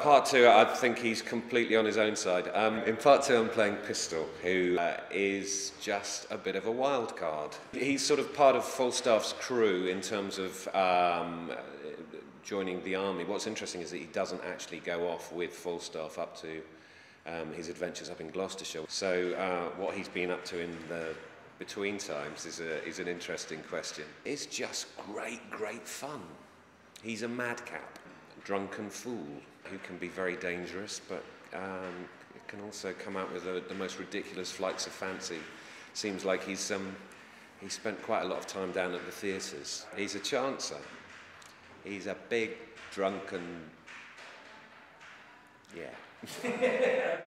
part two, I think he's completely on his own side. In part two, I'm playing Pistol, who is just a bit of a wild card. He's sort of part of Falstaff's crew in terms of joining the army. What's interesting is that he doesn't actually go off with Falstaff up to his adventures up in Gloucestershire. So what he's been up to in the between times is an interesting question. It's just great fun. He's a madcap, drunken fool who can be very dangerous, but can also come out with the most ridiculous flights of fancy. Seems like he's spent quite a lot of time down at the theatres. He's a chancer. He's a big, drunken, yeah.